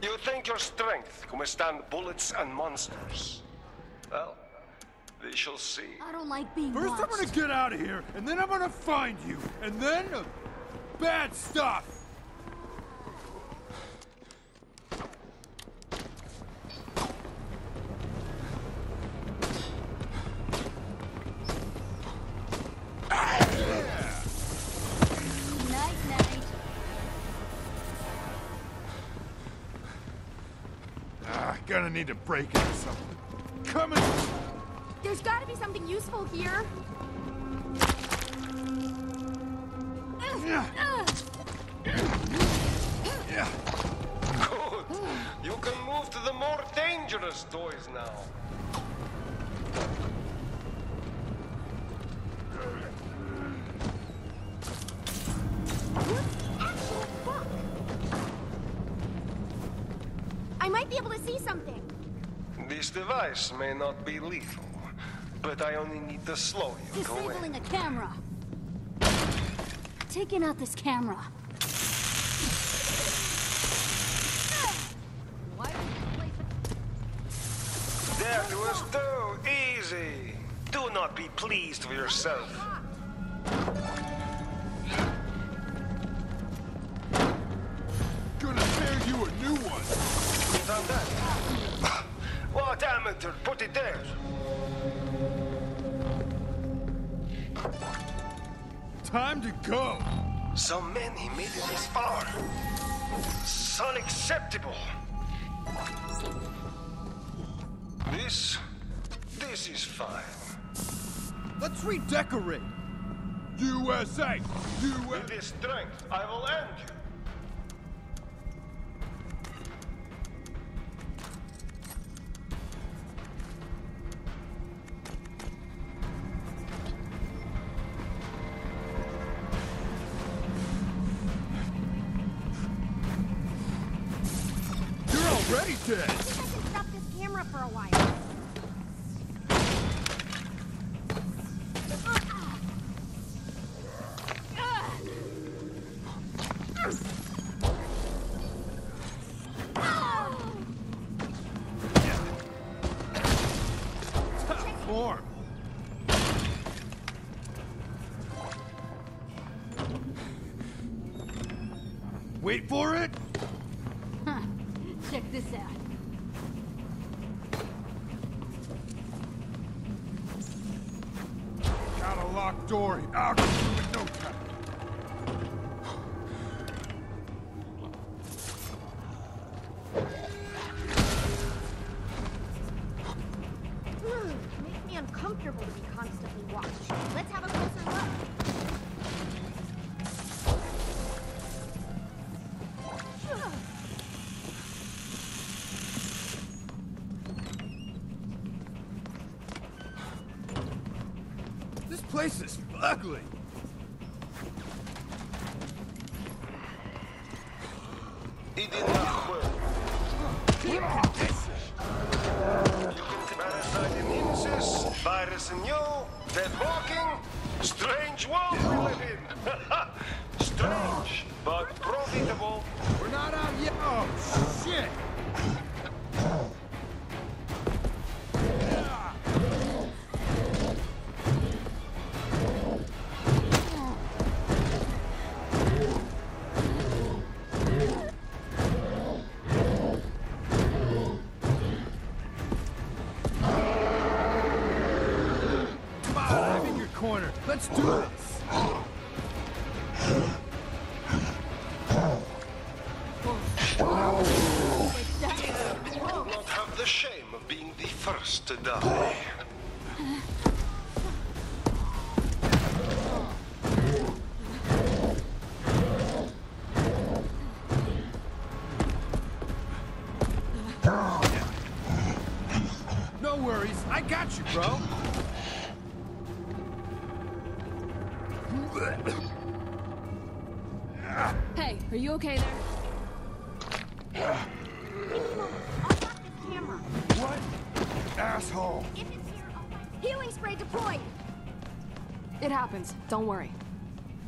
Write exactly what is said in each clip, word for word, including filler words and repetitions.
You think your strength can withstand bullets and monsters? Well, we shall see. I don't like being First watched. I'm gonna get out of here, and then I'm gonna find you, and then... Uh, bad stuff! Night, night. Ah, gonna need to break into something. Coming! There's gotta be something useful here. Yeah. Yeah. Good. You can move to the more dangerous toys now. I might be able to see something. This device may not be lethal, but I only need to slow you. Go away. Disabling a camera. Taking out this camera. That was too easy. Do not be pleased with yourself. Gonna tear you a new one. You found that? What amateur put it there? Time to go. So many made it this far. It's unacceptable. This... this is fine. Let's redecorate. U S A! U S With this strength, I will end you. You're already dead! I think I can stop this camera for a while. Form. Wait for it! Huh. Check this out. Got a locked door. I'll get through in no time. Hmm. Makes me uncomfortable to be constantly watched. Let's have a closer look. This place is ugly. Virus in you, dead walking, strange world we live in. Strange, but profitable. We're not out yet. Oh, shit! Corner. Let's do this. Not have the shame of being the first to die. No worries. I got you, bro. Hey, are you okay there? I'll lock this camera. What? Asshole. If it's here, I'll find healing spray deployed. It happens. Don't worry.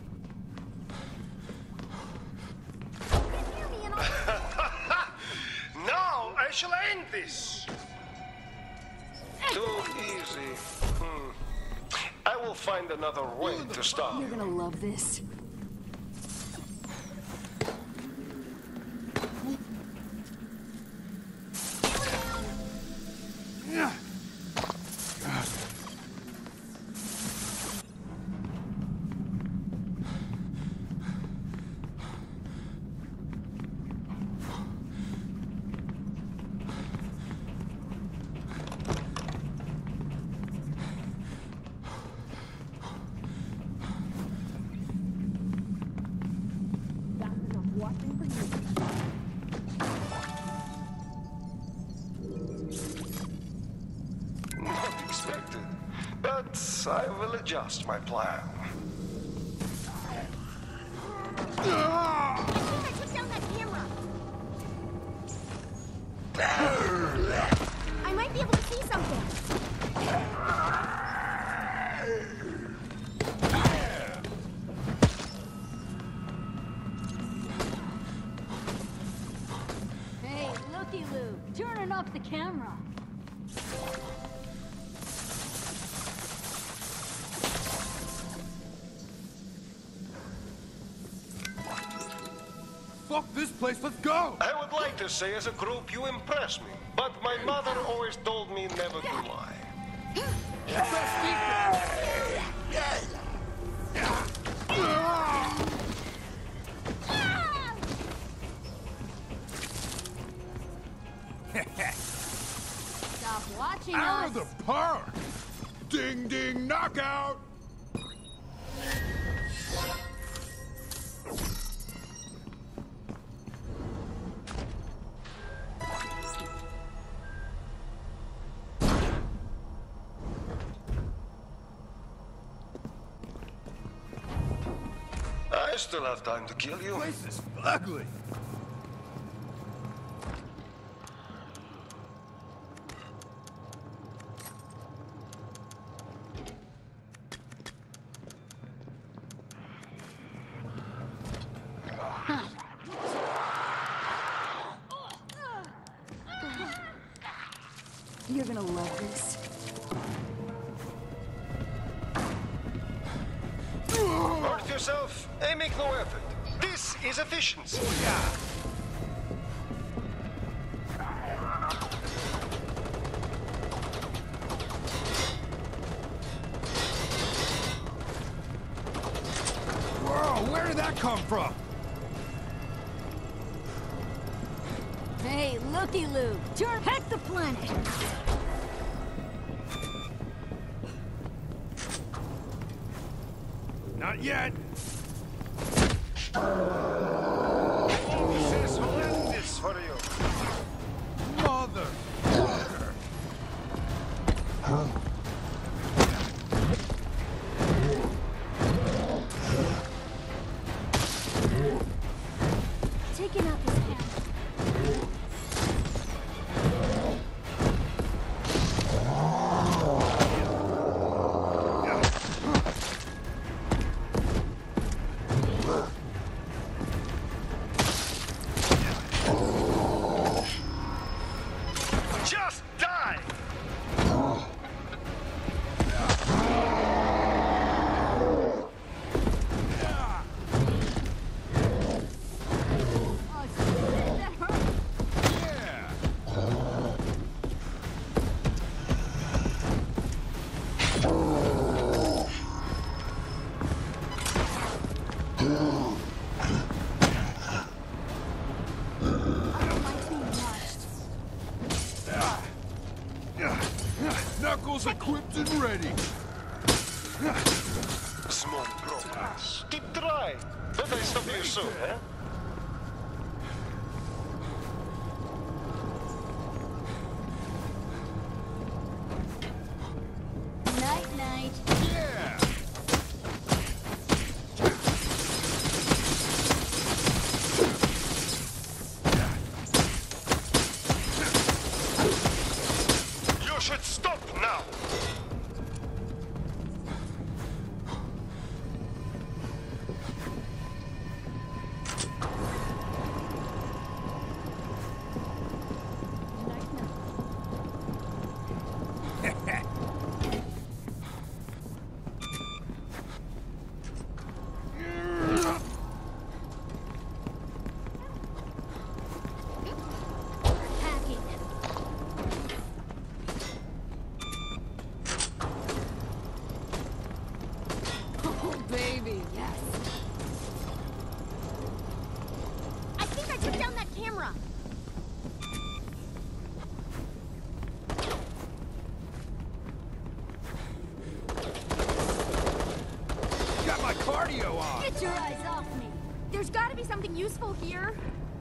You can hear me and I'll... find another way to stop You're you. gonna love this. Not expected, but I will adjust my plan. I think I took down that camera. I might be able to see something. Hey, looky-loo, turning off the camera. Fuck this place, let's go! I would like to say as a group you impress me, but my mother always told me never to lie. Stop watching Out us. of the park! Ding ding knockout! I still have time to kill you. This is ugly! You're gonna love this. Hurt yourself? I make no effort. This is efficiency. Whoa, where did that come from? Hey, looky-loo, turn heck the planet. Not yet! This will end this for you. Mother! Taking out this camera. Just die! Oh, shit, that hurt. Yeah! I don't like being watched. Knuckles equipped and ready! Small progress. Keep trying. Bet I stop you soon, eh? Night-night. Yeah! You should stop now! from? Got my cardio on! Get your eyes off me. There's gotta be something useful here.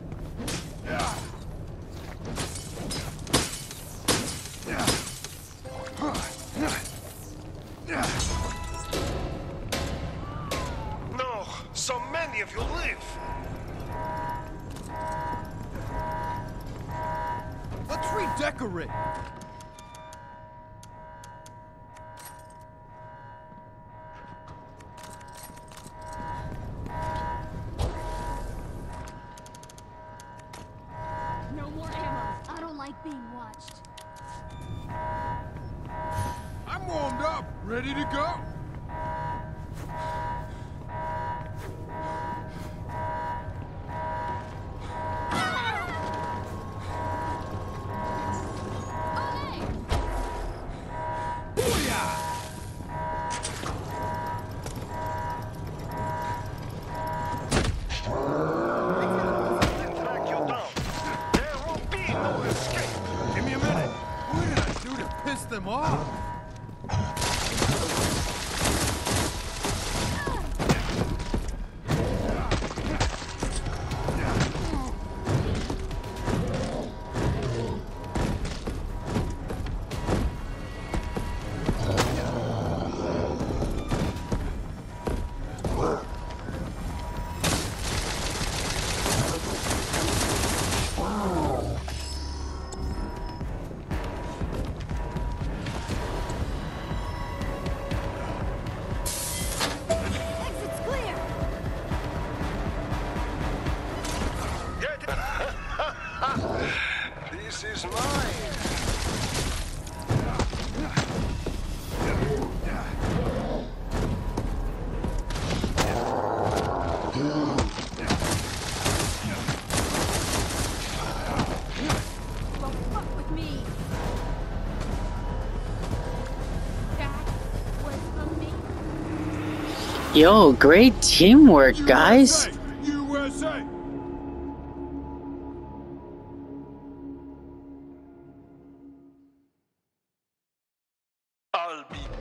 No, so many of you live. Let's redecorate! No more ammo. I don't like being watched. I'm warmed up, ready to go! Can track you down. There will be no escape. Give me a minute! What did I do to piss them off? Exit's clear. Get it. This is mine. Don't fuck with me. That was amazing. Yo, great teamwork, guys. U S A! I'll be